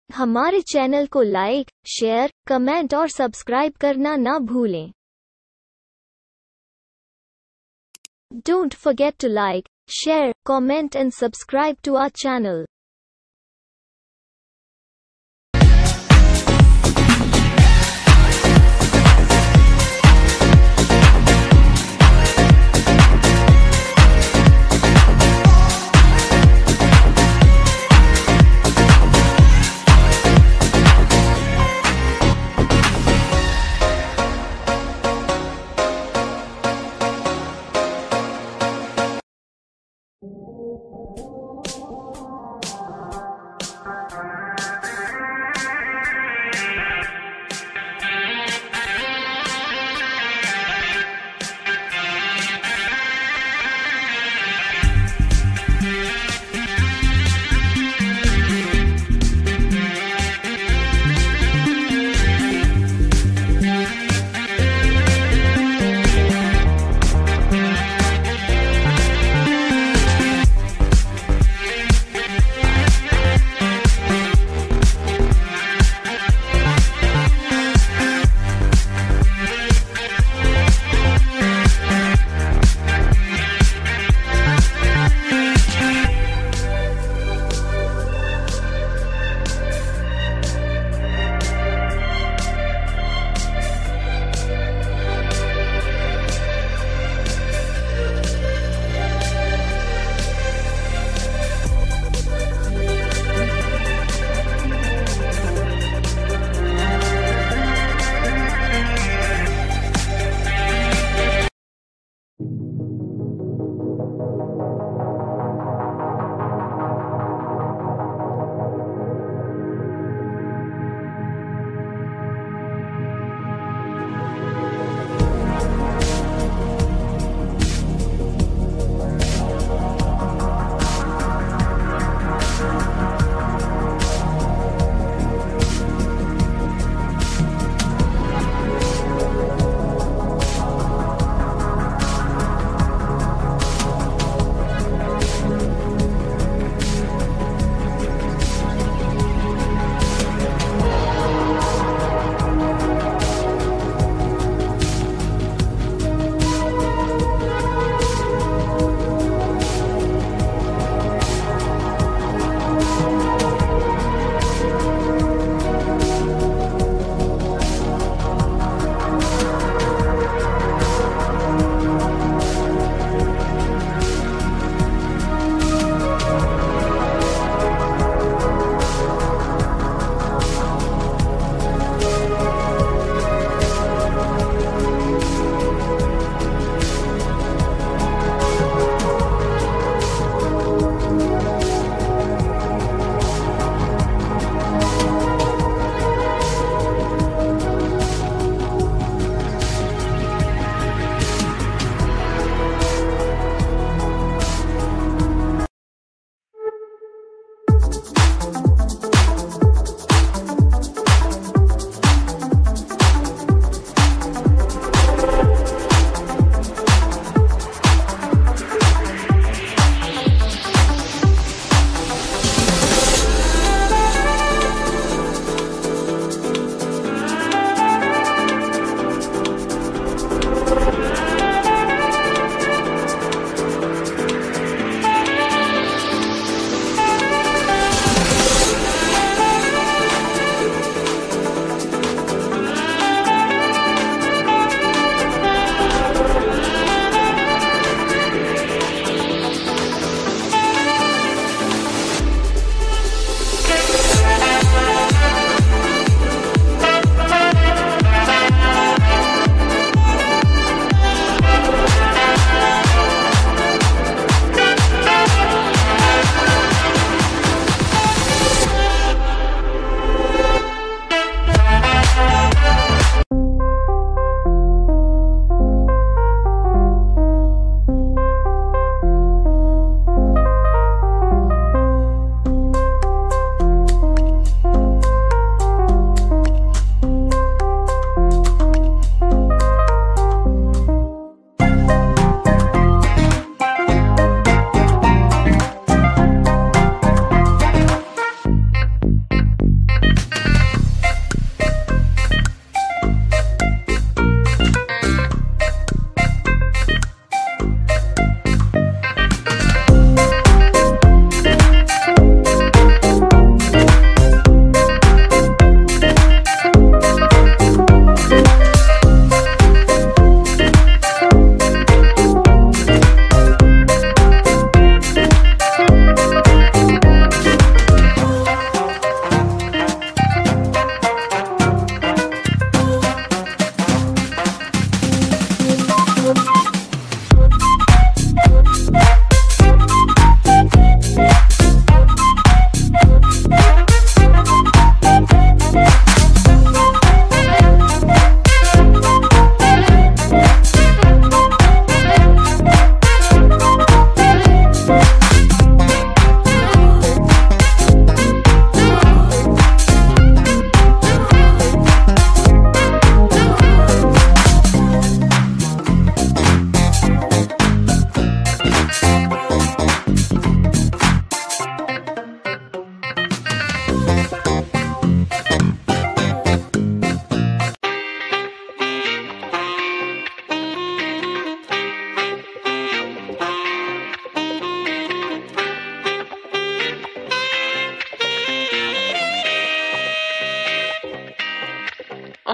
हमारे चैनल को like, share, comment और सब्सक्राइब करना ना भूलें। Don't forget to like, share, comment and subscribe to our channel.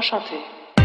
Enchanté.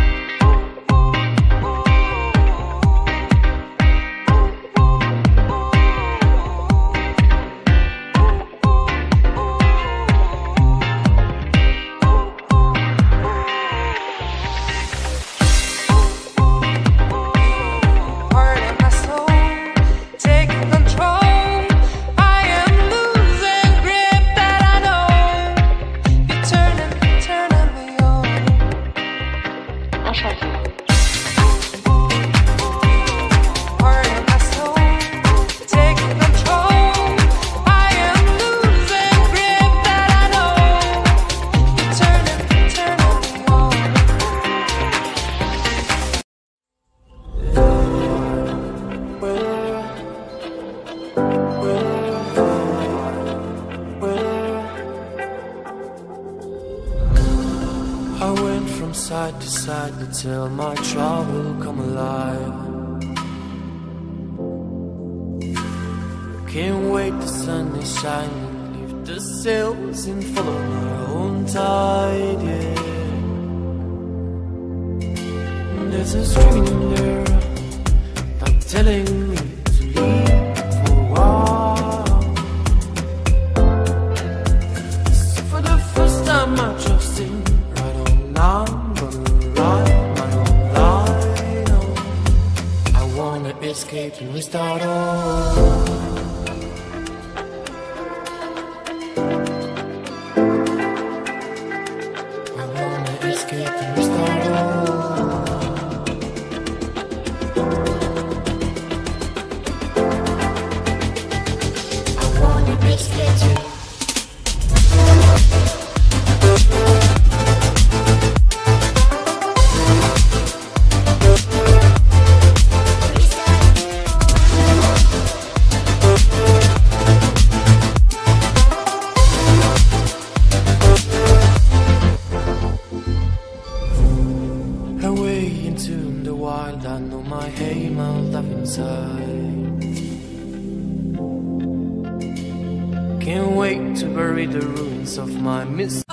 I went from side to side until my trouble come alive. Can't wait, the sun is shining, leave the sails and follow my own tide, yeah. There's a string in there that's telling me to leave for a while. So for the first time I trust in I'm gonna ride my own line on. I wanna escape and restart all. I wanna escape and restart all. I wanna escape you. Away into the wild, I know my aim, I'll dive inside. Can't wait to bury the ruins of my miss.